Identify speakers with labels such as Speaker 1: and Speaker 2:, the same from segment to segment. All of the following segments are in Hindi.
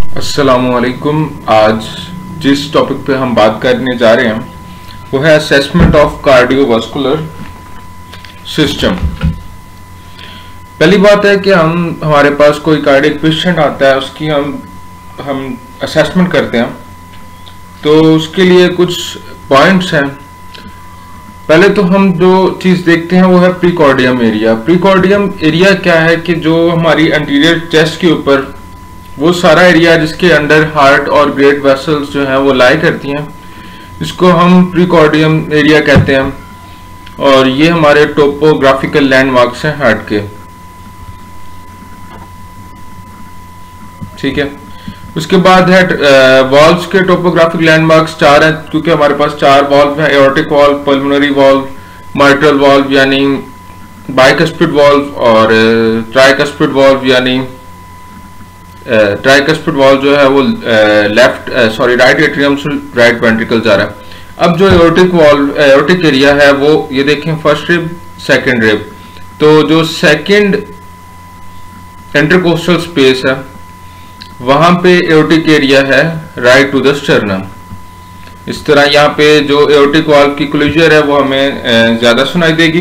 Speaker 1: अस्सलामुअलैकुम। आज जिस टॉपिक पे हम बात करने जा रहे हैं वो है असेसमेंट ऑफ कार्डियोवास्कुलर सिस्टम। पहली बात है कि हमारे पास कोई कार्डियक पेशेंट आता है, उसकी हम असेसमेंट करते हैं, तो उसके लिए कुछ पॉइंट्स हैं। पहले तो हम जो चीज देखते हैं वो है प्रीकॉर्डियम एरिया। प्रीकॉर्डियम एरिया क्या है कि जो हमारी एंटीरियर चेस्ट के ऊपर वो सारा एरिया जिसके अंडर हार्ट और ग्रेट वेसल्स जो हैं वो लाई करती हैं, इसको हम प्रीकॉर्डियम एरिया कहते हैं। और ये हमारे टोपोग्राफिकल लैंडमार्क्स हैं हार्ट के। ठीक है, उसके बाद है वॉल्व्स के टोपोग्राफिक लैंडमार्क्स 4 हैं, क्योंकि हमारे पास 4 वॉल्व हैं: aortic valve, pulmonary valve, mitral valve यानी बाइकस्पिड वॉल्व, और ट्राइकस्पिड वॉल्व यानी ट्राइकस्पिड वॉल्व जो है वो राइट एट्रियम से राइट वेंट्रिकल जा रहा है। अब जो एओर्टिक एरिया है वो ये देखें, फर्स्ट रिब, सेकंड रिब। तो जो सेकंड इंटरकोस्टल स्पेस है वहां पे एओर्टिक एरिया है राइट टू द स्टर्नम। इस तरह यहाँ पे जो एओर्टिक वाल्व की क्लोजर है वो हमें ज्यादा सुनाई देगी।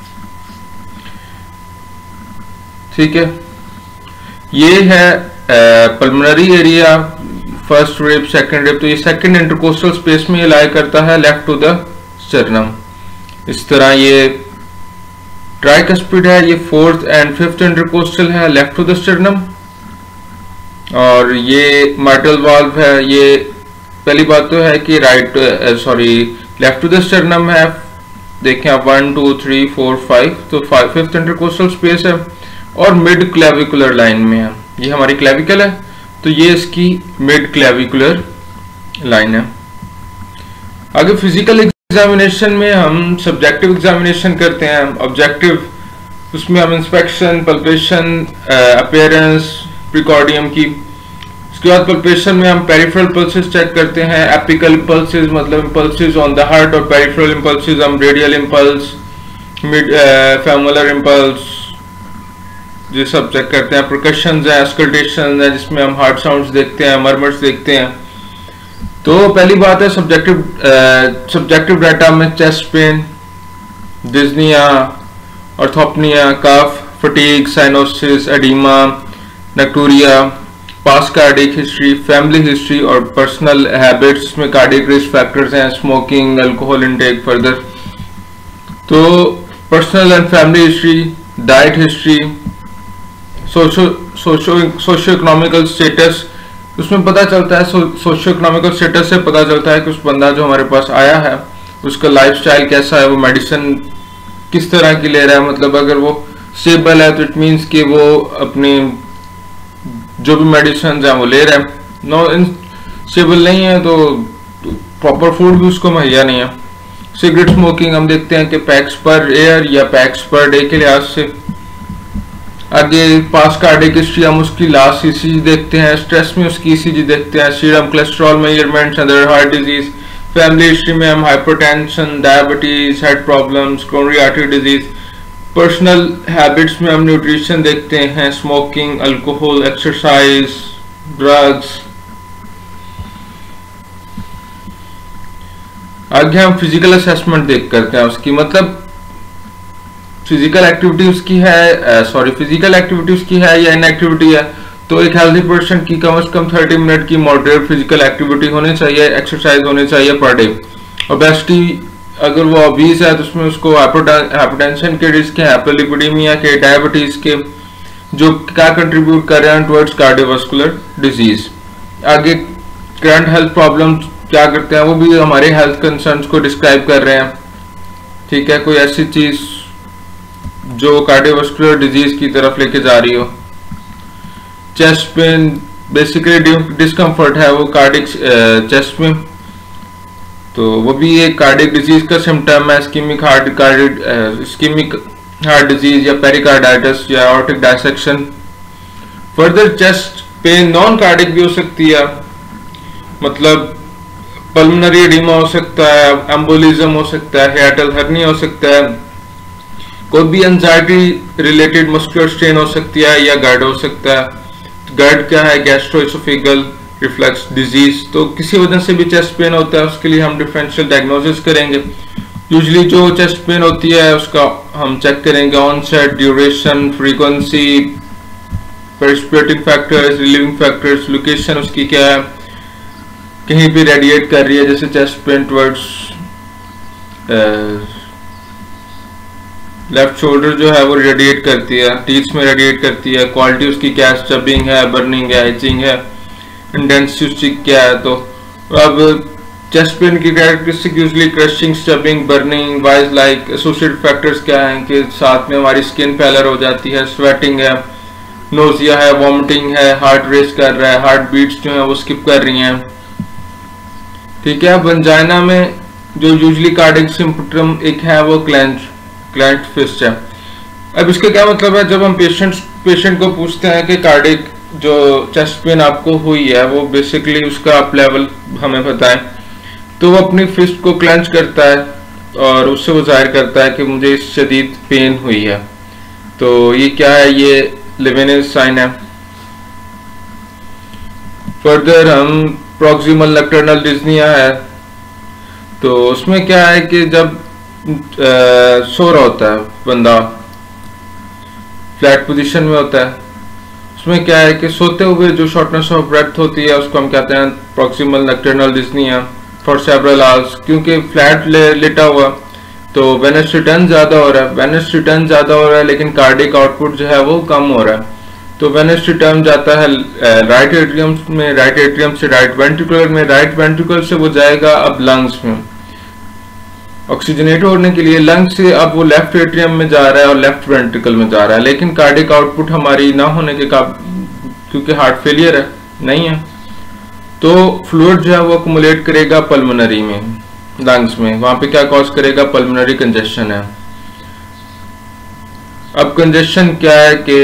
Speaker 1: ठीक है, ये है pulmonary area, first rib, second rib. तो ये सेकंड इंटरकोस्टल स्पेस में ये लाई करता है लेफ्ट टू द स्टर्नम। इस तरह ये ट्राइकस्पिड है, ये फोर्थ एंड फिफ्थ इंटरकोस्टल है लेफ्ट टू द स्टर्नम। और ये माइट्रल वाल्व है, ये पहली बात तो है कि लेफ्ट टू द स्टर्नम है। देखें आप 1 2 3 4 5, तो फिफ्थ इंटरकोस्टल स्पेस है और मिड क्लेविकुलर लाइन में है। ये हमारी क्लेविकल है, तो ये इसकी मिड क्लेविकुलर लाइन है। आगे फिजिकल एग्जामिनेशन में हम सब्जेक्टिव एग्जामिनेशन करते हैं। ऑब्जेक्टिव, उसमें हम इंस्पेक्शन, पल्पेशन, अपीयरेंस प्रीकॉर्डियम की। उसके बाद पल्पेशन में हम पेरिफेरल पल्सेस चेक करते हैं, एपिकल इम्पल्सेस मतलब इम्पल्सेस ऑन द हार्ट, और पेरिफेरल इम्पल्सेस हम radial impulse, mid femoral impulse ये सब चेक करते हैं। परकशंस है, अस्कल्टेशन है जिसमें हम हार्ट साउंड्स देखते हैं, मरमर्स देखते हैं। तो पहली बात है सब्जेक्टिव डाटा में chest pain, dyspnoea, orthopnoea, cough, fatigue, cyanosis, oedema, nocturia, past cardiac history, family history और पर्सनल हैबिट्स में कार्डियक रिस्क फैक्टर्स हैं, स्मोकिंग, अल्कोहल इनटेक। फर्दर तो personal and family history, diet history, socio economical status, उसमें पता चलता है सोशो इकोनॉमिकल स्टेटस से पता चलता है कि उस बंदा जो हमारे पास आया है उसका लाइफस्टाइल कैसा है, वो मेडिसिन किस तरह की ले रहा है। मतलब अगर वो स्टेबल है तो इट मींस कि वो अपनी जो भी मेडिसिन है वो ले रहा है। नो स्टेबल नहीं है तो प्रॉपर फूड भी उसको मुहैया नहीं है। सिगरेट स्मोकिंग हम देखते हैं कि पैक्स पर एयर या पैक्स पर डे के लिहाज से। आगे पास कार्डियक हिस्ट्री, हम उसकी लास्ट ईसीजी देखते हैं, स्ट्रेस में उसकी ईसीजी देखते हैं, serum cholesterol measurements, other heart disease. Family history में हम hypertension, diabetes, head problems, coronary artery disease. Personal habits में हम न्यूट्रिशन देखते हैं, स्मोकिंग, अल्कोहल, एक्सरसाइज, ड्रग्स। आगे हम फिजिकल असेसमेंट देख करते हैं उसकी, मतलब फिजिकल एक्टिविटी उसकी है या इनएक्टिविटी है। तो एक हेल्दी पर्सन की कम से कम 30 मिनट की मॉडरेट फिजिकल एक्टिविटी होनी चाहिए, एक्सरसाइज होनी चाहिए पर डे। ओबेसिटी, अगर वो ओबीस है तो उसमें उसको हाइपरटेंशन के रिस्क है, हाइपरलिपिडेमिया के, डायबिटीज के, जो क्या कंट्रीब्यूट कर रहे हैं टुवर्ड्स कार्डियोवास्कुलर डिजीज। आगे करंट हेल्थ प्रॉब्लम क्या करते हैं, वो भी हमारे हेल्थ कंसर्न्स को डिस्क्राइब कर रहे हैं। ठीक है, कोई ऐसी चीज जो कार्डियोवास्कुलर डिजीज की तरफ लेके जा रही हो। चेस्ट पेन बेसिकली डिस्कम्फर्ट है वो कार्डियक चेस्ट में, तो वो भी एक कार्डियक डिजीज का सिम्टम है। इस्कीमिक हार्ट डिजीज या पेरिकार्डाइटिस या aortic dissection. Further chest pain non cardiac भी हो सकती है, मतलब पल्मोनरी एडिमा हो सकता है, एम्बोलिज्म हो सकता है, हियाटल हर्निया हो सकता है, कोई भी एंजाइटी रिलेटेड मस्कुलर स्ट्रेन हो सकती है या गार्ड हो सकता है। GERD क्या है, गैस्ट्रोइसोफेगल रिफ्लक्स डिजीज। तो किसी वजह से भी चेस्ट पेन होता है, उसके लिए हम डिफरेंशियल डायग्नोसिस करेंगे। यूजली जो चेस्ट पेन होती है उसका हम चेक करेंगे onset, duration, frequency, precipitating factors, relieving factors, location उसकी क्या है, कहीं भी रेडिएट कर रही है जैसे chest pain towards left shoulder जो है वो रेडिएट करती है, टीथ में रेडिएट करती है, क्वालिटी उसकी क्या है, स्टबिंग है, बर्निंग है, इचिंग है, इंटेंसिटी क्या है। तो अब चेस्ट पेन की characteristic usually crushing, stabbing, burning, wise like. Associated factors क्या हैं कि साथ में हमारी स्किन पैलर हो जाती है, स्वेटिंग है, नोजिया है, वॉमिटिंग है, हार्ट रेस कर रहा है, हार्ट बीट्स जो है वो स्किप कर रही हैं। ठीक है। वंजाइना में जो यूजली कार्डिक सिम्पटम एक है वो क्लेंच्ड फिस्ट है। अब इसका क्या मतलब है, जब हम पेशेंट को पूछते हैं कि कार्डिक जो चेस्ट पेन आपको हुई है वो बेसिकली उसका आप लेवल हमें बताएं, तो वो अपनी फिस्ट को क्लेंच करता है और उससे वो जाहिर करता है कि मुझे शदीद पेन हुई है। तो ये क्या है, ये लेवेनिस साइन है। फर्दर हम प्रॉक्सिमल नक्टर्नल डिस्निया है, तो उसमें क्या है कि जब सो रहा होता है बंदा, फ्लैट पोजीशन में होता है, उसमें क्या है कि सोते हुए जो शॉर्टनेस ऑफ ब्रेथ होती है उसको हम कहते हैं proximal nocturnal dyspnoea for several hours. क्योंकि फ्लैट लेटा हुआ तो वेनस रिटर्न ज्यादा हो रहा है, लेकिन कार्डिक आउटपुट जो है वो कम हो रहा है। तो वेनस रिटर्न जाता है राइट एट्रियम में, राइट एट्रियम से राइट वेंट्रिकुलर में, राइट वेंट्रिकुलर से वो जाएगा अब लंग्स में ऑक्सीजनेट होने के लिए, लंग से अब वो लेफ्ट एट्रियम में जा रहा है और लेफ्ट वेंट्रिकल में जा रहा है। लेकिन कार्डिक आउटपुट हमारी ना होने के क्योंकि हार्ट फेलियर है नहीं है, तो फ्लूइड जो है वो अक्मुलेट करेगा पल्मोनरी में, लंग्स में, वहां पे क्या कॉज करेगा, पल्मोनरी कंजेशन है। अब कंजेशन क्या है कि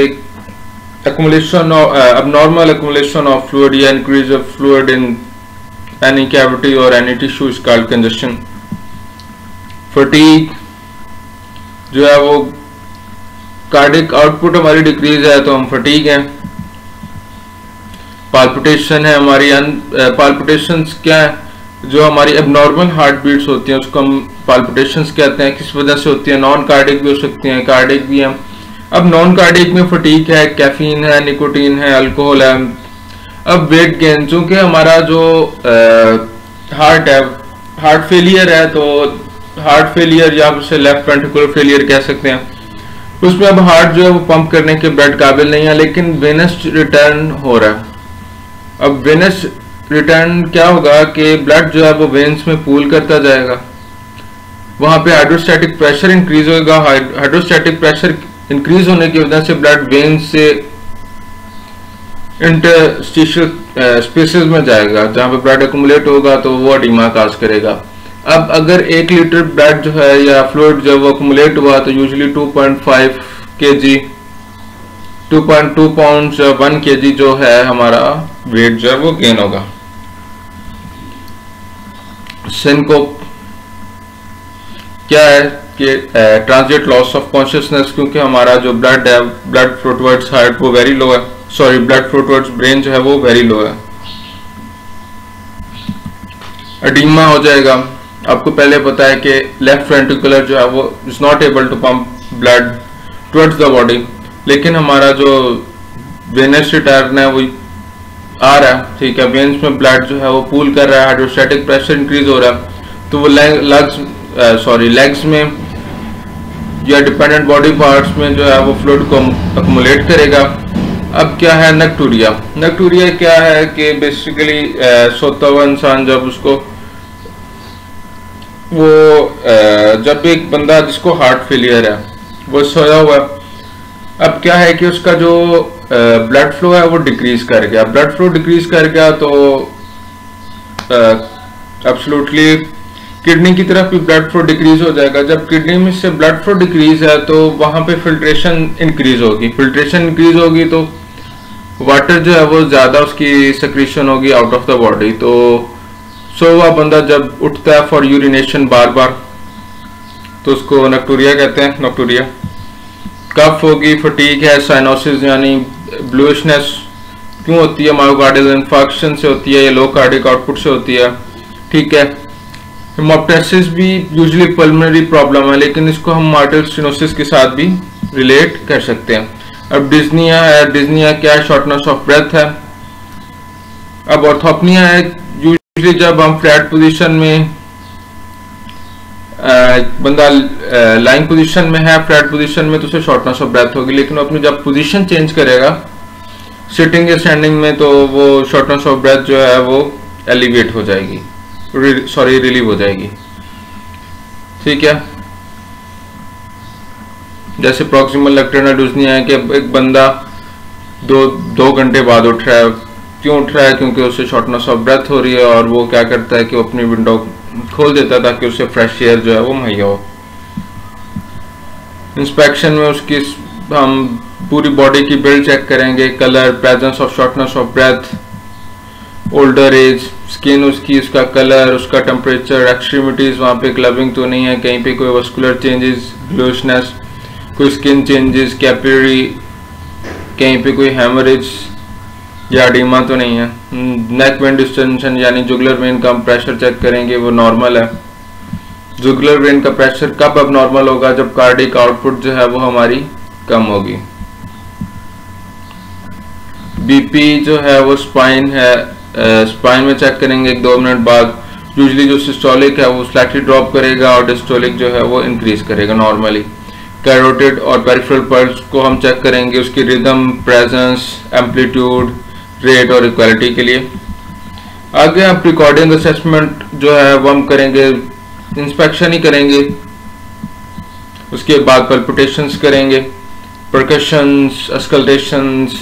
Speaker 1: abnormal accumulation of fluid या increase of fluid in any cavity or any tissue is called congestion. Fatigue जो है वो कार्डिक आउटपुट हमारी डिक्रीज है तो हम फटीग हैं। पाल्पिटेशन है हमारी, पाल्पिटेशंस क्या है, जो हमारी एबनॉर्मल हार्ट बीट्स होती हैं उसको हम पाल्पिटेशंस कहते हैं। किस वजह से होती है, नॉन कार्डिक भी हो सकती हैं, कार्डिक भी हैं। अब नॉन कार्डिक में फटीग है, कैफीन है, निकोटीन है, अल्कोहल है। अब वेट गेन, चूंकि हमारा जो हार्ट है, हार्ट फेलियर है, तो हार्ट फेलियर या उसे लेफ्ट वेंट्रिकुलर फेलियर कह सकते हैं, उसमें अब हार्ट जो है वो पंप करने के ब्लड काबिल नहीं है, लेकिन वेनस रिटर्न हो रहा है। अब वेनस रिटर्न क्या होगा कि ब्लड जो है वो वेन्स में पूल करता जाएगा, वहां पे हाइड्रोस्टैटिक प्रेशर इंक्रीज होगा। हाइड्रोस्टैटिक प्रेशर इंक्रीज होने की वजह से ब्लड वेन्स से इंटरस्टिशियल स्पेसेस में जाएगा, जहां पे ब्लड अक्मुलेट होगा तो वो एडिमा काज करेगा। अब अगर 1 लीटर ब्लड जो है या फ्लूइड जो वो अक्मुलेट हुआ तो यूजुअली 2.5 kg 2.2 पाउंड 1 kg जो है हमारा वेट जो है वो गेन होगा। सिनकोप क्या है कि ट्रांजिट लॉस ऑफ कॉन्शियसनेस, क्योंकि हमारा जो ब्लड है, ब्लड फ्लो टुवर्ड्स हार्ट वो वेरी लो है, sorry blood flow towards brain जो है वो वेरी लो है। एडिमा हो जाएगा। आपको पहले पता है कि लेफ्ट वेंट्रिकुलर जो है वो is not able to pump blood towards the body, लेकिन हमारा जो वेनस रिटर्न है वो आ रहा है, ठीक है, वेन्स में ब्लड जो है वो पूल कर रहा है, हाइड्रोस्टैटिक प्रेशर इंक्रीज हो रहा है, तो वो लेग्स में या डिपेंडेंट बॉडी पार्ट्स में जो है वो फ्लूइड को अक्मुलेट करेगा। अब क्या है नक्टूरिया। नक्टूरिया क्या है कि बेसिकली सोता हुआ इंसान जब उसको वो जब एक बंदा जिसको हार्ट फेलियर है वो सोया हुआ, अब क्या है कि उसका जो ब्लड फ्लो है वो डिक्रीज कर गया। ब्लड फ्लो डिक्रीज कर गया तो एब्सोल्युटली किडनी की तरफ भी ब्लड फ्लो डिक्रीज हो जाएगा। जब किडनी में से ब्लड फ्लो डिक्रीज है तो वहां पे फिल्ट्रेशन इंक्रीज होगी। फिल्ट्रेशन इंक्रीज होगी तो वाटर जो है वो ज्यादा उसकी सेक्रेशन होगी आउट ऑफ द बॉडी। तो सोया बंदा जब उठता है फॉर यूरिनेशन बार बार तो उसको नक्टूरिया कहते हैं। नक्टूरिया कफ होगी, फटीग है, साइनोसिस यानी ब्लूइशनेस, क्यों होती है? मायोकार्डियल इंफार्क्शन से होती है या लो कार्डिक आउटपुट से होती है। ठीक है, हेमोप्टाइसिस भी यूजुअली पल्मोनरी प्रॉब्लम है, लेकिन इसको हम मार्टल स्टेनोसिस के साथ भी रिलेट कर सकते हैं। अब डिस्निया है, डिस्निया क्या है? शॉर्टनेस ऑफ ब्रेथ है। अब ऑर्थोपनिया है, यूजुअली जब हम फ्लैट पोजीशन में बंदा लाइंग पोजीशन में है, फ्लैट पोजीशन में, तो उसे शॉर्टनेस ऑफ ब्रेथ होगी, लेकिन अपनी जब पोजीशन चेंज करेगा सिटिंग या स्टैंडिंग में, तो वो शॉर्टनेस ऑफ ब्रेथ जो है वो एलिवेट हो जाएगी, रिलीव हो जाएगी। ठीक है, जैसे प्रॉक्सिमल लेक्टर्नल डिस्निया है कि एक बंदा दो घंटे बाद उठ रहा है। क्यों उठ रहा है? क्योंकि उसे शॉर्टनेस ऑफ ब्रेथ हो रही है, और वो क्या करता है कि वो अपनी विंडो खोल देता है ताकि उसे फ्रेश एयर जो है वो मुहैया हो। इंस्पेक्शन में उसकी हम पूरी बॉडी की बिल्ड चेक करेंगे, colour, presence of shortness of breath, older age, skin उसकी, उसका कलर, उसका टेम्परेचर, एक्सट्रीमिटीज, वहाँ पे क्लबिंग तो नहीं है, कहीं पे कोई वस्कुलर चेंजेस, ग्लोइशनेस, कोई स्किन चेंजेस, कैपिलरी, कहीं पे कोई हेमरेज या एडिमा तो नहीं है। नेक वेन डिस्टेंशन यानी जुगुलर वेन का हम प्रेशर चेक करेंगे, वो नॉर्मल है। जुगुलर वेन का प्रेशर कब अब नॉर्मल होगा? जब कार्डिक आउटपुट जो है वो हमारी कम होगी। बीपी जो है वो स्पाइन है, स्पाइन में चेक करेंगे 1-2 मिनट बाद। यूजुअली जो सिस्टोलिक है वो स्लाइटली ड्रॉप करेगा और डिस्टोलिक जो है वो इंक्रीज करेगा नॉर्मली। कैरोटिड और पेरिफेरल पल्स को हम चेक करेंगे उसकी रिदम, प्रेजेंस, एम्पलीट्यूड, रेट और इक्वालिटी के लिए। आगे हम प्रीकॉर्डियन असेसमेंट जो है वो हम करेंगे, इंस्पेक्शन ही करेंगे, उसके बाद पल्पिटेशंस करेंगे, परकशंस, अस्कल्टेशंस।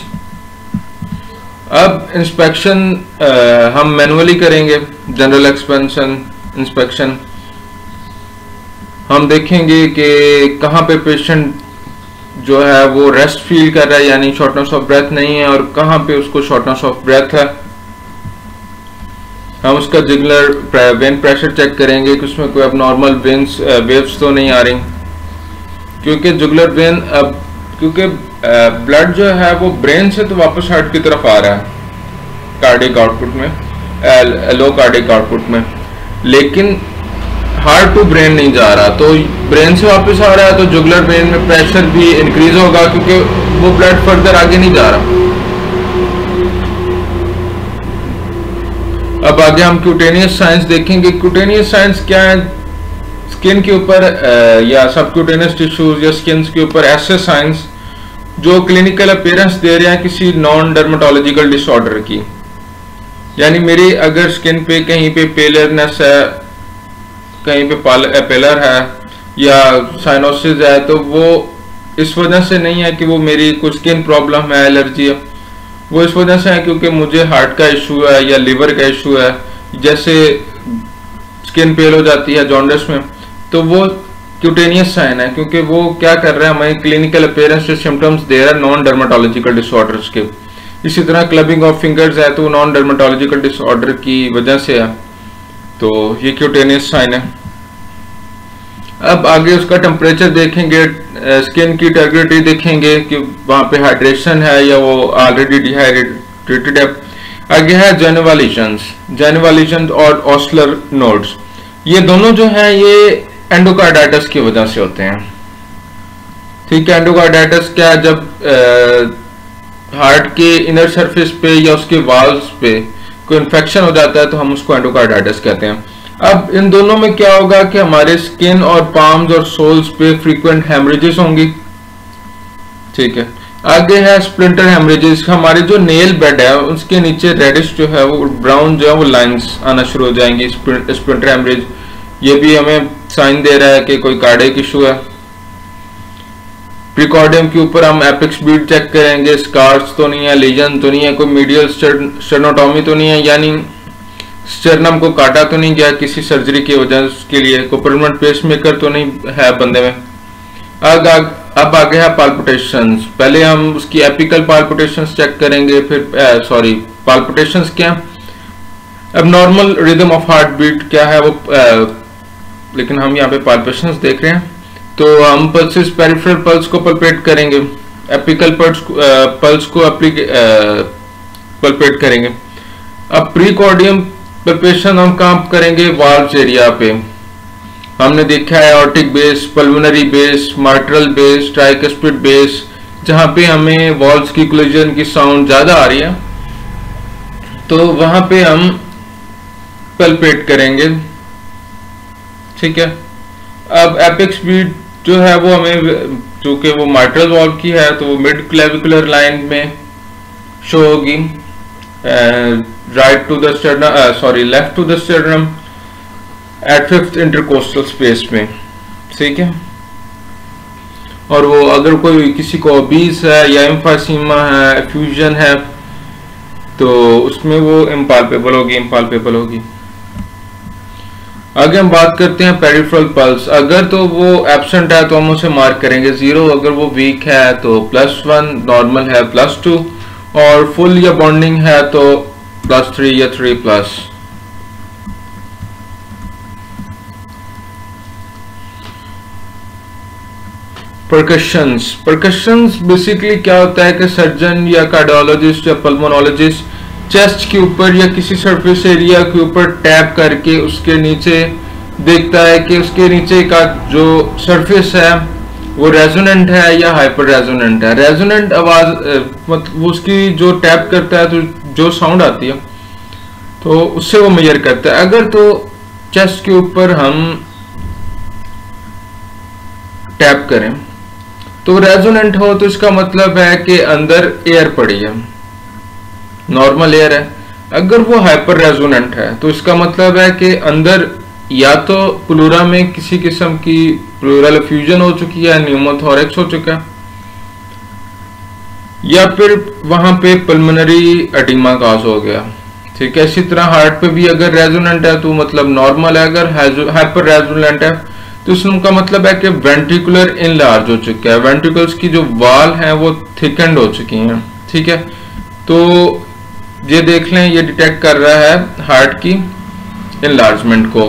Speaker 1: अब इंस्पेक्शन हम मैनुअली करेंगे, जनरल एक्सपेंशन इंस्पेक्शन। हम देखेंगे कि कहाँ पे पेशेंट जो है वो रेस्ट फील कर रहा है यानी शॉर्टनेस ऑफ ब्रेथ नहीं है, और कहाँ पे उसको शॉर्टनेस ऑफ ब्रेथ है। हम उसका जुगुलर वेन प्रेशर चेक करेंगे कि उसमें कोई अब नॉर्मल वेव्स तो नहीं आ रही, क्योंकि जुगुलर वेन अब क्योंकि ब्लड जो है वो ब्रेन से तो वापस हार्ट की तरफ आ रहा है कार्डिक आउटपुट में, लो कार्डिक आउटपुट में, लेकिन हार्ट टू ब्रेन नहीं जा रहा। तो ब्रेन से वापस आ रहा है तो जुगुलर वेन में प्रेशर भी इंक्रीज होगा, क्योंकि वो ब्लड फर्दर आगे नहीं जा रहा। अब आगे हम क्यूटेनियस साइंस देखेंगे। क्यूटेनियस साइंस क्या है? स्किन के ऊपर या सबक्यूटेनियस टिश्यूज या स्किन के ऊपर ऐसे साइंस जो क्लिनिकल अपीयरेंस दे रहे हैं किसी नॉन डर्मेटोलॉजिकल डिसऑर्डर की। यानी मेरी अगर स्किन पे कहीं पे पेलरनेस है, कहीं पे पेलर है या साइनोसिस है, तो वो इस वजह से नहीं है कि वो मेरी कुछ स्किन प्रॉब्लम है, एलर्जी है, वो इस वजह से है क्योंकि मुझे हार्ट का इशू है या लिवर का इशू है। जैसे स्किन पेल हो जाती है जॉन्डिस में, तो वो क्यूटेनियस साइन है, क्योंकि वो क्या कर रहा है, हमें क्लिनिकल अपीयरेंस से सिम्टम्स दे रहा है नॉन डर्मेटोलॉजिकल डिसऑर्डर्स के। इसी तरह क्लबिंग ऑफ फिंगर्स है तो नॉन डर्मेटोलॉजिकल डिसऑर्डर की वजह से है, तो ये क्यूटेनियस साइन है। अब आगे उसका टेम्परेचर देखेंगे, स्किन की इंटेग्रिटी देखेंगे कि वहां पे हाइड्रेशन है या वो ऑलरेडी डिहाइड्रेटेड है। आगे है जेनिवलिशंस और ऑस्लर नोड्स। ये दोनों जो है ये एंडोकार्डाइटिस की वजह से होते हैं। ठीक है, एंडोकार्डाइटिस क्या, जब हार्ट के इनर सरफेस पे या उसके वाल्व्स पे कोई इन्फेक्शन हो जाता है तो हम उसको एंडोकार्डाइटिस कहते हैं। अब इन दोनों में क्या होगा कि हमारे स्किन और पाम्स और सोल्स पे फ्रीक्वेंट हेमरेजेस होंगी। ठीक है, आगे है स्प्लिंटर हेमरेजेस। हमारे जो नेल बेड है उसके नीचे रेडिश जो है वो ब्राउन जो है वो लाइंस आना शुरू हो जाएंगी, स्प्लिंटर हेमरेज। ये भी हमें साइन दे रहा है कि कोई कार्डियक इशू है। प्रीकॉर्डियम के ऊपर हम एपिक्स बीट चेक करेंगे, स्कार्स तो नहीं है, लीजन तो नहीं है, कोई मीडियल स्टेर्नोटॉमी तो नहीं है, यानी स्टर्नम को काटा तो नहीं गया किसी सर्जरी की वजह के लिए, कोई परमानेंट पेसमेकर तो नहीं है बंदे में। अब आगे है पाल्पिटेशंस। पहले हम उसकी एपिकल पाल्पिटेशंस चेक करेंगे, फिर पाल्पिटेशंस क्या, अब normal rhythm of heart beat क्या है वो, लेकिन हम यहाँ पे पाल्पिटेशंस देख रहे हैं तो हम पल्सेस पेरिफेरल पल्स को पल्पेट करेंगे, एपिकल पल्स को पल्पेट करेंगे। अब प्रीकॉर्डियम पल्पेशन हम कहाँ करेंगे? वाल्व्स एरिया पे। हमने देखा है aortic base, pulmonary base, mitral base, tricuspid base, जहां पे हमें वॉल्व्स की कोलिजन की साउंड ज्यादा आ रही है, तो वहां पे हम पल्पेट करेंगे। ठीक है। अब एपेक्स बीट जो है वो हमें, चूंकि वो मार्टरल वॉल्व की है, तो वो मिड क्लेविकुलर लाइन में शो होगी, right to the sternum, sorry left to the sternum at 5th intercostal space में। ठीक है। और वो अगर कोई किसी को ओबीस है या एम्फाइसीमा है, एफ्यूजन है, तो उसमें वो इम्पाल्पेबल होगी। आगे हम बात करते हैं पेरिफेरल पल्स। अगर तो वो एब्सेंट है तो हम उसे मार्क करेंगे 0, अगर वो वीक है तो +1, नॉर्मल है +2, और फुल या बॉन्डिंग है तो +3 या 3+। परकशंस बेसिकली क्या होता है कि सर्जन या कार्डियोलॉजिस्ट या पल्मोनोलॉजिस्ट चेस्ट के ऊपर या किसी सरफेस एरिया के ऊपर टैप करके उसके नीचे देखता है कि उसके नीचे का जो सरफेस है वो रेजोनेंट है या हाइपर रेजोनेंट है। रेजोनेंट आवाज मतलब उसकी जो टैप करता है तो जो साउंड आती है तो उससे वो मेजर करता है। अगर तो चेस्ट के ऊपर हम टैप करें तो रेजोनेंट हो तो इसका मतलब है कि अंदर एयर पड़ी है, नॉर्मल एयर है। अगर वो हाइपर रेजोनेंट है तो इसका मतलब है कि अंदर या तो प्लूरा में किसी किस्म की प्लूरल एफ्यूजन हो चुकी है, न्यूमोथोरेक्स हो चुका है, या फिर वहां पे पल्मोनरी एडिमा काज हो गया। ठीक है। इसी तरह हार्ट पे भी अगर रेजोनेंट है तो मतलब नॉर्मल है, अगर हाइपर रेजोनेंट है तो इसका मतलब है कि वेंट्रिकुलर इनलार्ज हो चुका है, वेंट्रिकल्स की जो वाल हैं वो थिकेंड हो चुकी हैं। ठीक है। तो ये देख लें, ये डिटेक्ट कर रहा है हार्ट की इनलार्जमेंट को।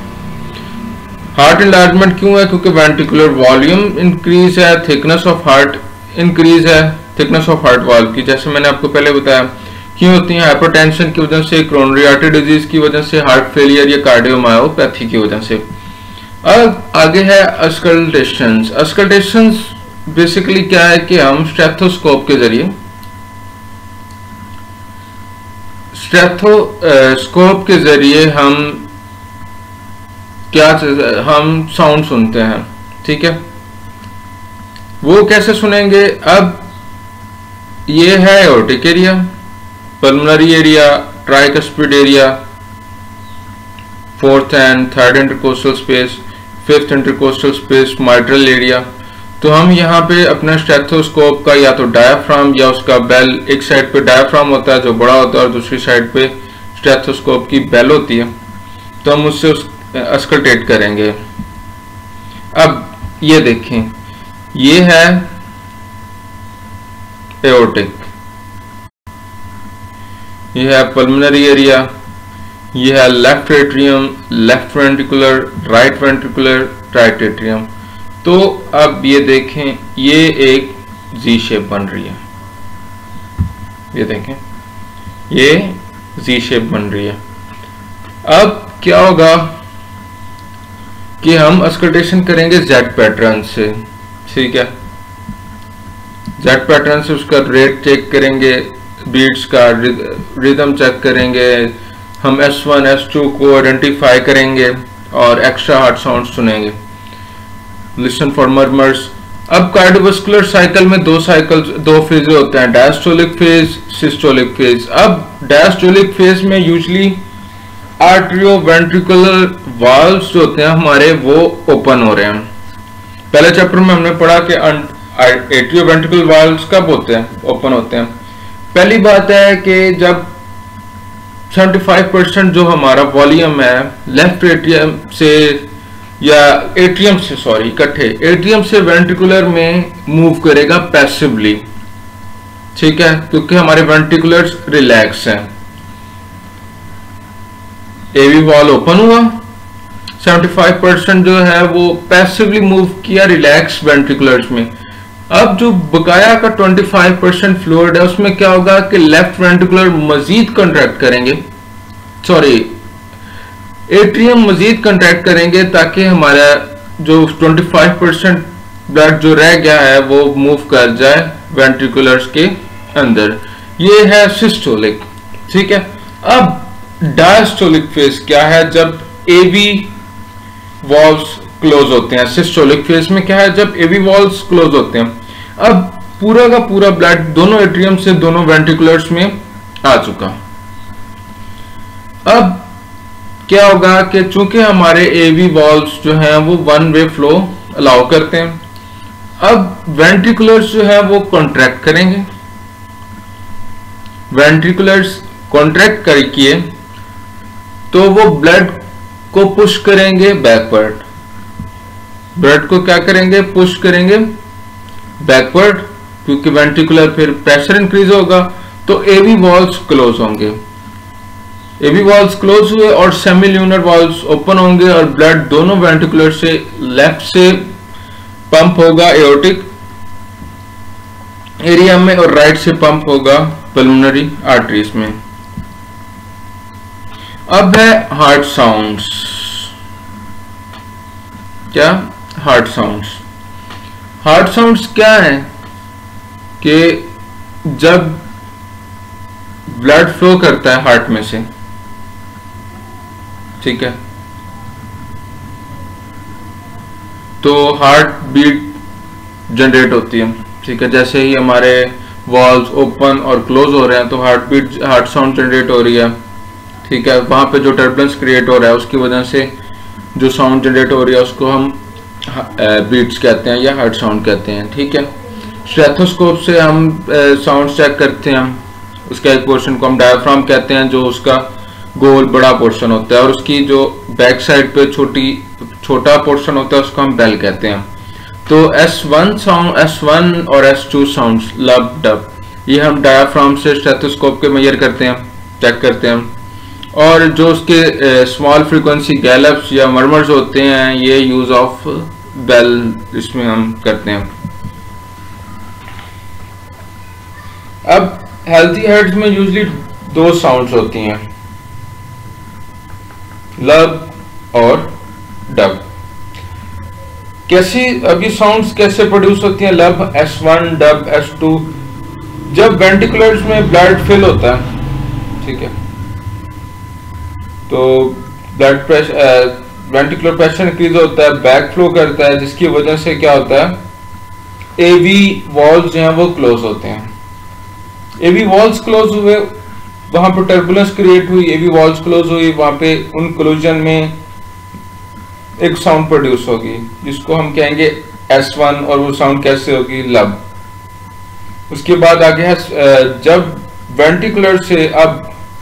Speaker 1: हार्ट इनलार्जमेंट क्यों है? क्योंकि वेंट्रिकुलर वॉल्यूम इंक्रीज है, थिकनेस ऑफ हार्ट इंक्रीज है, थिकनेस ऑफ हार्ट वाल्व की, जैसे मैंने आपको पहले बताया क्यों होती है, हाइपरटेंशन की वजह से, कोरोनरी आर्टरी डिजीज की वजह से, हार्ट फेलियर या कार्डियोमायोपैथी की वजह से। अब आगे है अस्कल्टेशंस। अस्कल्टेशंस बेसिकली क्या है कि हम स्टेथोस्कोप के जरिए हम हम साउंड सुनते हैं। ठीक है। वो कैसे सुनेंगे? अब ये है aortic area, pulmonary area, tricuspid area, 4th and 3rd intercostal space, 5th intercostal space, mitral area. तो हम यहाँ पे अपना स्टेथोस्कोप का या तो डायाफ्राम या उसका बेल, एक साइड पे डायाफ्राम होता है जो बड़ा होता है और दूसरी साइड पे स्टेथोस्कोप की बेल होती है, तो हम उससे अस्कल्टेट करेंगे। अब ये देखें, ये है एओर्टिक, ये है पल्मोनरी एरिया, ये है left atrium, left ventricular, right ventricular, right atrium. तो अब ये देखें, ये एक जी शेप बन रही है, ये देखें ये जी शेप बन रही है। अब क्या होगा कि हम अस्कल्टेशन करेंगे जेड पैटर्न से। ठीक है। जेड पैटर्न से उसका रेट चेक करेंगे, बीट्स का रिदम चेक करेंगे, हम S1 S2 को आइडेंटिफाई करेंगे और एक्स्ट्रा हार्ट साउंड सुनेंगे, लिसन फॉर मर्मर्स। अब कार्डियोवास्कुलर साइकिल में दो फेज होते हैं, डायस्टोलिक फेज, सिस्टोलिक फेज। अब डायस्टोलिक फेज में यूजुअली आर्टरियोवेंट्रिकुलर वाल्व्स जो होते हैं हमारे वो ओपन हो रहे हैं। पहले चैप्टर में हमने पढ़ा कि एट्रियोवेंट्रिकुलर वाल्व्स कब होते हैं? ओपन होते हैं। पहली बात है कि जब 75% जो हमारा वॉल्यूम है लेफ्ट एट्रियम से या एट्रियम से, सॉरी इकट्ठे एट्रियम से वेंट्रिकुलर में मूव करेगा पैसिवली। ठीक है। क्योंकि हमारे वेंट्रिकुलर्स रिलैक्स हैं, एवी वॉल ओपन हुआ, 75% जो है वो पैसिवली मूव किया रिलैक्स वेंट्रिकुलर्स में। अब जो बकाया का 25% फ्लूइड है उसमें क्या होगा कि लेफ्ट वेंट्रिकुलर मजीद कंट्रैक्ट करेंगे, सॉरी एट्रियम मजीद कंट्रैक्ट करेंगे ताकि हमारा जो 25% ब्लड जो रह गया है वो मूव कर जाए वेंट्रिकुलर्स के अंदर। ये है सिस्टोलिक, ठीक है। अब डायस्टोलिक फेज क्या है, जब एवी वॉल्व्स क्लोज होते हैं। सिस्टोलिक फेज में क्या है, जब एवी वॉल्व्स क्लोज होते हैं। अब पूरा का पूरा ब्लड दोनों एट्रियम से दोनों वेंट्रिकुलर्स में आ चुका। अब क्या होगा कि चूंकि हमारे एवी वॉल्व्स जो हैं वो वन वे फ्लो अलाउ करते हैं, अब वेंट्रिकुलर्स जो है वो कॉन्ट्रैक्ट करेंगे। वेंट्रिकुलर्स कॉन्ट्रैक्ट करके तो वो ब्लड को पुश करेंगे बैकवर्ड। ब्लड को क्या करेंगे, पुश करेंगे बैकवर्ड, क्योंकि वेंट्रिकुलर फिर प्रेशर इंक्रीज होगा तो एवी वॉल्व्स क्लोज होंगे। एवी वॉल्व्स क्लोज हुए और सेमी ल्यूनर वॉल्व्स ओपन होंगे और ब्लड दोनों वेंट्रिकुलर से लेफ्ट से पंप होगा एओर्टिक एरिया में और राइट से पंप होगा पल्मोनरी आर्टरीज में। अब है हार्ट साउंड्स। क्या हार्ट साउंड्स? हार्ट साउंड्स क्या है कि जब ब्लड फ्लो करता है हार्ट में से, ठीक है, तो हार्ट बीट जनरेट होती है, ठीक है। जैसे ही हमारे वॉल्व्स ओपन और क्लोज हो रहे हैं तो heart beat, heart sound generate हो रही है, ठीक है। वहां पे जो टर्बुलेंस क्रिएट हो रहा है उसकी वजह से जो साउंड जनरेट हो रही है उसको हम बीट्स कहते हैं या हार्ट साउंड कहते हैं, ठीक है। स्टेथोस्कोप से हम साउंड चेक करते हैं, उसका एक पोर्शन को हम डायफ्राम कहते हैं जो उसका गोल बड़ा पोर्शन होता है, और उसकी जो बैक साइड पे छोटा पोर्शन होता है उसको हम बेल कहते हैं। तो S1 साउंड, S1 और S2 साउंड्स लब डब, ये हम डायफ्राम से स्टेथोस्कोप के मेजर करते हैं, चेक करते हैं। और जो उसके स्मॉल फ्रीक्वेंसी गैलप्स या मर्मर्स होते हैं ये यूज ऑफ बेल इसमें हम करते हैं। अब हेल्थी हार्ट्स में यूजली दो साउंड्स होती हैं, लब और डब। कैसी, अब ये साउंड्स कैसे प्रोड्यूस होती हैं? लब S1, डब S2। जब वेंट्रिकुलर्स में ब्लड फिल होता है, ठीक है, तो blood pressure, ventricular pressure increase होता है, बैक फ्लो करता है, जिसकी वजह से क्या होता है, एवी वॉल्व्स जो हैं वो क्लोज होते हैं। एवी वॉल्व्स क्लोज हुए, वहां पर टर्बुलेंस क्रिएट हुई, एवी वॉल्व्स क्लोज हुई, वहां पे उन क्लोजन में एक साउंड प्रोड्यूस होगी जिसको हम कहेंगे S1, और वो साउंड कैसे होगी, लब। उसके बाद आगे है जब वेंट्रिकुलर से, अब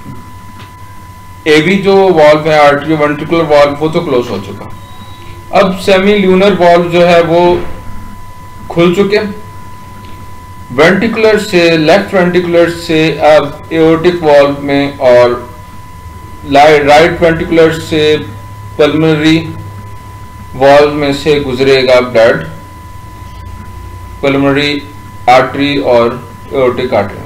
Speaker 1: एवी जो वॉल्व है आर्टरी वेंट्रिकुलर वॉल्व वो तो क्लोज हो चुका, अब सेमी ल्यूनर वॉल्व जो है वो खुल चुके। वेंट्रिकुलर से, लेफ्ट वेंट्रिकुलर से अब एओर्टिक वॉल्व में, और राइट वेंट्रिकुलर से पल्मोनरी वॉल्व में से गुजरेगा ब्लड पल्मोनरी आर्टरी और एओर्टिक आर्टरी में।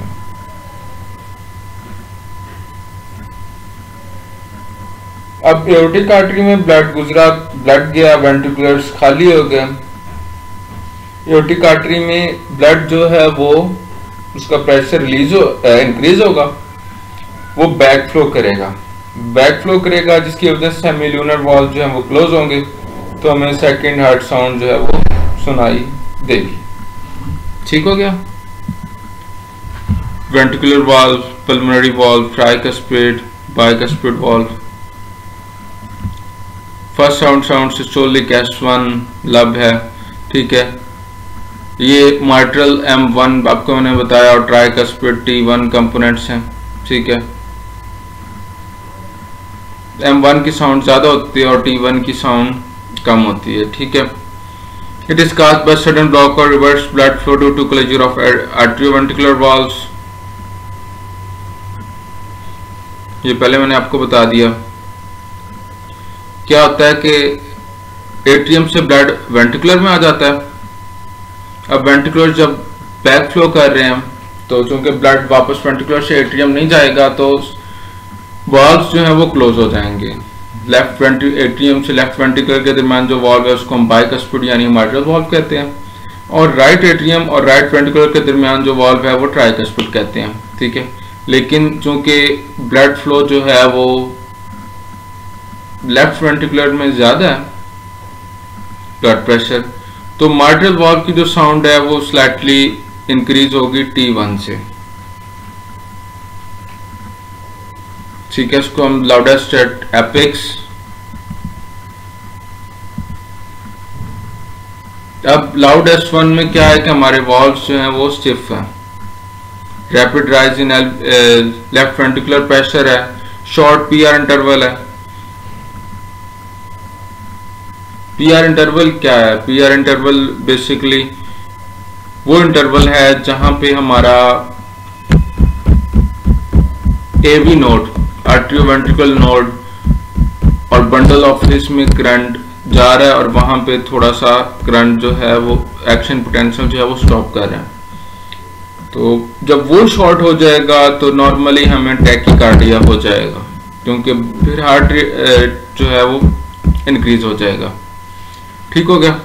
Speaker 1: अब एओर्टिक आर्टरी में ब्लड गुजरा, ब्लड गया, वेंट्रिकुलर्स खाली हो गए। एओर्टिक आर्टरी में ब्लड जो है वो, उसका प्रेशर इंक्रीज होगा, वो बैक फ्लो करेगा, जिसकी वजह से सेमी ल्यूनर वॉल्व जो है वो क्लोज होंगे, तो हमें सेकंड हार्ट साउंड जो है वो सुनाई देगी। ठीक हो गया? Ventricular valve, pulmonary valve, tricuspid, bicuspid valve. First sound systolic S1 lub है, ठीक है। ये माइट्रल M1 आपको मैंने बताया, और ट्राइकस्पिड T1 कंपोनेंट्स हैं, ठीक है। M1 की साउंड ज्यादा होती है और T1 की साउंड कम होती है, ठीक है। It is caused by sudden block or reverse blood flow due to closure of arterioventricular valves। ये पहले मैंने आपको बता दिया। क्या होता है कि एट्रियम से ब्लड वेंट्रिकुलर में आ जाता है, अब वेंट्रिकुलर जब बैक फ्लो कर रहे हैं तो चूंकि ब्लड वापस वेंट्रिकुलर से एट्रियम नहीं जाएगा तो वाल्व्स जो है वो क्लोज हो जाएंगे। लेफ्ट एट्रियम से लेफ्ट वेंट्रिकुलर के दरमियान जो वाल्व है उसको हम बाइकस्पिड यानी माइट्रल वाल्व कहते हैं, और राइट एट्रियम और राइट वेंट्रिकुलर के दरमियान जो वाल्व है वो ट्राइकस्पिड कहते हैं। ठीक है, लेकिन चूंकि ब्लड फ्लो जो है वो लेफ्ट वेंट्रिकुलर में ज्यादा है ब्लड प्रेशर, तो माइट्रल वाल्व की जो साउंड है वो स्लाइटली इंक्रीज होगी T1 से। ठीक है, इसको हम लाउडेस्ट एट एपेक्स। अब लाउड S1 में क्या है कि हमारे वाल्व्स जो हैं वो स्टिफ है, rapid rise in left ventricular pressure है, शॉर्ट PR इंटरवल है। PR इंटरवल क्या है? PR इंटरवल बेसिकली वो इंटरवल है जहां पे हमारा AV नोड, आर्ट्रियोवेंट्रिकल नोड और बंडल ऑफ हिस में करंट जा रहा है और वहां पे थोड़ा सा करंट जो है वो एक्शन पोटेंशियल जो है वो स्टॉप कर रहा है। तो जब वो शॉर्ट हो जाएगा तो नॉर्मली हमें टैकीकार्डिया हो जाएगा, क्योंकि फिर हार्ट रेट जो है वो इंक्रीज हो जाएगा। ठीक हो गया।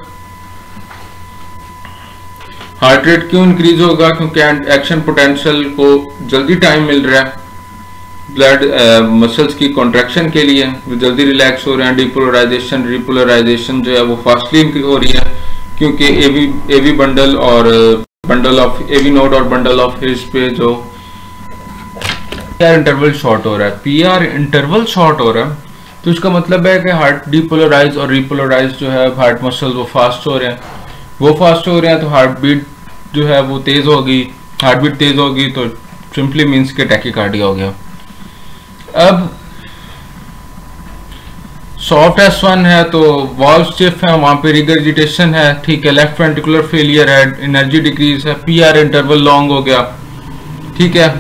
Speaker 1: हार्ट रेट क्यों इंक्रीज होगा? क्योंकि एक्शन पोटेंशियल को जल्दी टाइम मिल रहा है, ब्लड मसल्स की कॉन्ट्रैक्शन के लिए जल्दी रिलैक्स हो रहे हैं, डिपोलराइजेशन रिपोलराइजेशन जो है वो फास्टली हो रही है, क्योंकि एवी बंडल और बंडल ऑफ एवी नोड और बंडल ऑफ हिस पे जो PR इंटरवल शॉर्ट हो रहा है। PR इंटरवल शॉर्ट हो रहा है तो इसका मतलब है कि हार्ट डिपोलराइज और रिपोलराइज जो है हार्ट मसल वो फास्ट हो रहे हैं, तो हार्ट बीट जो है वो तेज होगी, हार्ट बीट तेज होगी तो सिंपली मींस के टैकीकार्डिया हो गया। अब सॉफ्ट S1 है तो वाल्व स्टिफ है, वहां पे रिगर्जिटेशन है। ठीक है, लेफ्ट वेंट्रिकुलर फेलियर है, एनर्जी डिक्रीज है, PR इंटरवल लॉन्ग हो गया। ठीक है,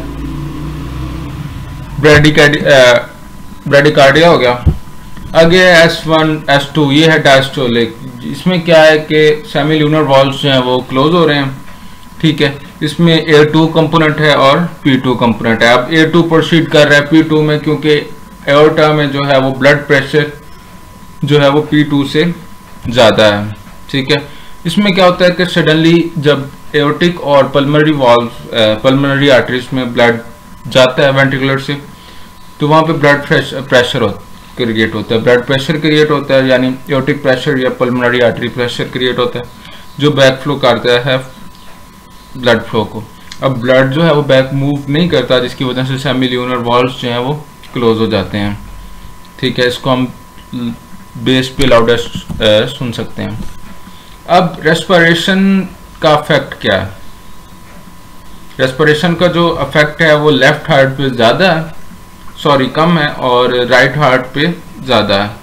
Speaker 1: ब्रेडिकार्डिया हो गया। आगे S1 S2 ये है डायस्टोलिक। इसमें क्या है कि सेमील्यूनर वाल्व्स जो हैं वो क्लोज हो रहे हैं। ठीक है, इसमें A2 कंपोनेंट है और P2 कंपोनेंट है। अब A2 प्रोसीड कर रहा है P2 में, क्योंकि एओर्टा में जो है वो ब्लड प्रेशर जो है वो P2 से ज्यादा है। ठीक है, इसमें क्या होता है कि सडनली जब एओर्टिक और पल्मोनरी वाल्व पल्मोनरी आर्टरीज में ब्लड जाता है वेंट्रिकुलर से, तो वहां पे ब्लड प्रेशर क्रिएट होता है, ब्लड प्रेशर क्रिएट होता है, यानी एओर्टिक प्रेशर या पल्मोनरी आर्टरी प्रेशर क्रिएट होता है, जो बैक फ्लो करता है ब्लड फ्लो को। अब ब्लड जो है वो बैक मूव नहीं करता, जिसकी वजह से सेमील्यूनर वाल्व्स जो हैं वो क्लोज हो जाते हैं। ठीक है, इसको हम बेस पे लाउडेस्ट सुन सकते हैं। अब रेस्पिरेशन का इफेक्ट क्या है? रेस्पिरेशन का जो इफेक्ट है वो लेफ्ट हार्ट पे ज्यादा है, सॉरी कम है, और राइट हार्ट पे ज्यादा है।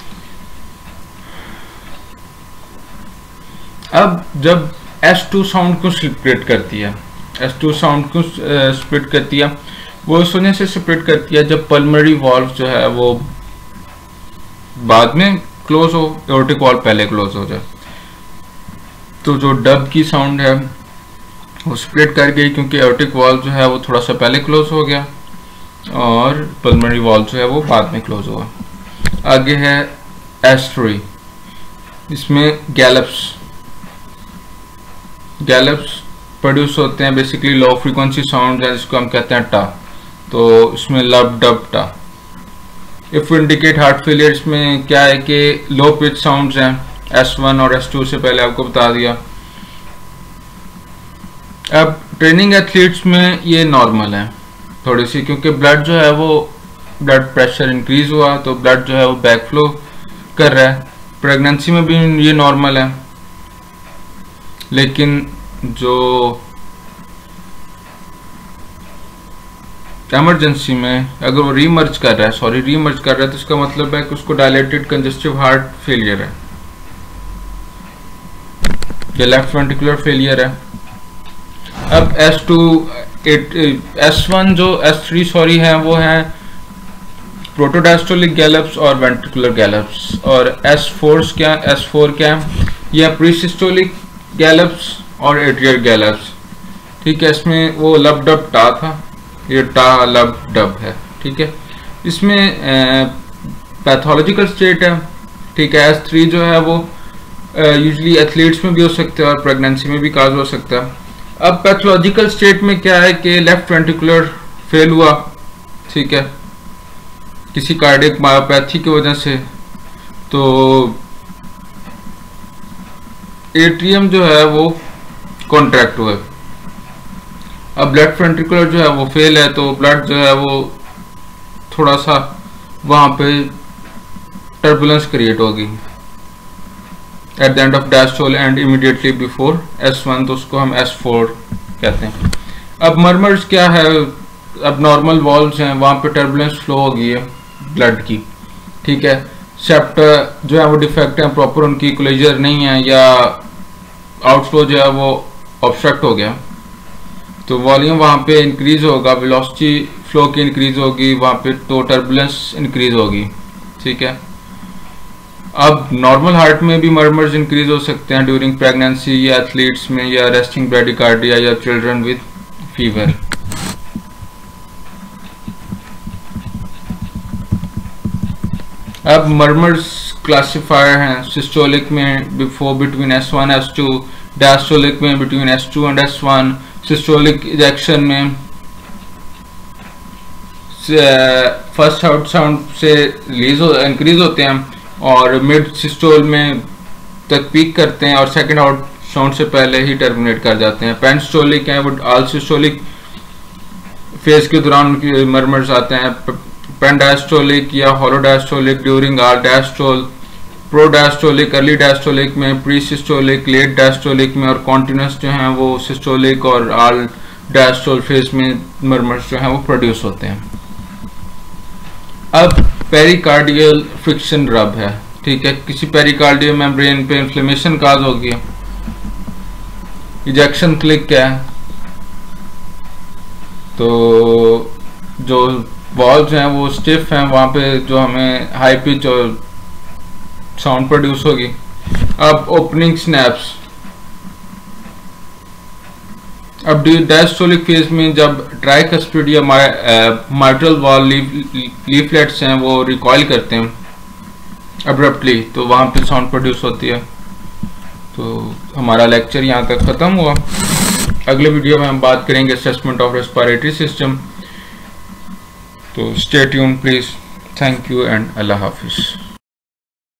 Speaker 1: अब जब S2 साउंड को स्प्लिट करती है, S2 साउंड को स्प्लिट करती है, वो इस वजह से स्प्लिट करती है जब पल्मोनरी वाल्व जो है वो बाद में क्लोज हो, एओर्टिक वाल्व पहले क्लोज हो जाए। तो जो डब की साउंड है वो स्प्लिट कर गई, क्योंकि एओर्टिक वाल्व जो है वो थोड़ा सा पहले क्लोज हो गया और पल्मोनरी वाल्व जो है वो बाद में क्लोज हुआ। आगे है S3, इसमें गैलप्स प्रोड्यूस होते हैं, बेसिकली लो फ्रीक्वेंसी साउंड है जिसको हम कहते हैं टा। तो इसमें लब डब टा। इफ इंडिकेट हार्ट फेलियर, इसमें क्या है कि लो पिच साउंड्स हैं S1 और S2 से पहले आपको बता दिया। अब ट्रेनिंग एथलीट्स में ये नॉर्मल है थोड़ी सी, क्योंकि ब्लड जो है वो ब्लड प्रेशर इंक्रीज हुआ तो ब्लड जो है वो बैक फ्लो कर रहा है। प्रेगनेंसी में भी ये नॉर्मल है, लेकिन जो इमरजेंसी में अगर वो रीमर्ज कर रहा है तो इसका मतलब है कि उसको डायलेटेड कंजेस्टिव हार्ट फेलियर है या लेफ्ट वेंट्रिकुलर फेलियर है। अब S1 जो S3 सॉरी है वो है प्रोटोडायस्टोलिक गैलप्स और वेंट्रिकुलर गैलप्स, और S4 क्या है, ये प्रीसिस्टोलिक गैलप्स और एट्रियल गैलप्स। ठीक है, इसमें वो लब डब टा था, ये टा लब डब है। ठीक है, इसमें पैथोलॉजिकल स्टेट है। ठीक है, S3 जो है वो यूजली एथलीट्स में भी हो सकता है और प्रेगनेंसी में भी काज हो सकता है। अब पैथोलॉजिकल स्टेट में क्या है कि लेफ्ट वेंट्रिकुलर फेल हुआ, ठीक है, किसी कार्डियक मायोपैथी की वजह से, तो एट्रियम जो है वो कॉन्ट्रैक्ट हुआ। अब लेफ्ट वेंट्रिकुलर जो है वो फेल है, तो ब्लड जो है वो थोड़ा सा वहां पे टर्बुलेंस क्रिएट होगी at the end of diastole and immediately before S1, तो उसको हम S4 कहते हैं। अब मर्मर्स क्या है, अब नॉर्मल वॉल्व्स हैं, वहां पे टर्बुलेंस फ्लो हो गई है ब्लड की। ठीक है, सेप्ट जो है वो डिफेक्ट है, प्रॉपर उनकी क्लोजर नहीं है, या आउटफ्लो जो है वो ऑब्स्ट्रक्ट हो गया, तो वॉल्यूम वहां पे इंक्रीज होगा, वेलोसिटी फ्लो की इंक्रीज होगी वहां पे, तो टर्बुलेंस इंक्रीज होगी। ठीक है, अब नॉर्मल हार्ट में भी मर्मर्स इंक्रीज हो सकते हैं ड्यूरिंग प्रेगनेंसी, या एथलीट्स में, या रेस्टिंग ब्रेडिकार्डिया, या चिल्ड्रन विद फीवर। अब मर्मर्स क्लासिफायर हैं सिस्टोलिक में बिटवीन S1 S2, डायस्टोलिक में between S2 and S1, systolic ejection में फर्स्ट आउट साउंड से इंक्रीज होते हैं और मिड सिस्टोल में तक पीक करते हैं और सेकंड आउट साउंड से पहले ही टर्मिनेट कर जाते हैं। पेनस्टोलिक है वो ऑल सिस्टोलिक फेज के दौरान उनके मर्मर्स आते हैं। पेनडायस्टोलिक या holodiastolic during all diastole, prodiastolic early diastolic में, प्री सिस्टोलिक लेट डायस्टोलिक में, और कॉन्टिन्यूस जो हैं वो सिस्टोलिक और ऑल डायस्टोल फेज में मर्मर्स जो हैं वो प्रोड्यूस होते हैं। अब पेरिकार्डियल फ्रिक्शन रब है। ठीक है, किसी पेरिकार्डियल मेम्ब्रेन पे इन्फ्लेमेशन काज होगी, इजेक्शन क्लिक है, तो जो वॉल्व्स हैं वो स्टिफ हैं, वहां पे जो हमें हाई पिच और साउंड प्रोड्यूस होगी। अब ओपनिंग स्नैप्स, अब डायस्टोलिक फेज में जब ट्राइकस्पिड या माइट्रल वॉल लीफलेट्स हैं वो रिकॉइल करते हैं अब्रप्टली, तो वहां पे साउंड प्रोड्यूस होती है। तो हमारा लेक्चर यहाँ तक खत्म हुआ। अगले वीडियो में हम बात करेंगे असेसमेंट ऑफ रेस्पिरेटरी सिस्टम। तो stay tuned please. Thank you and अल्लाह हाफिज।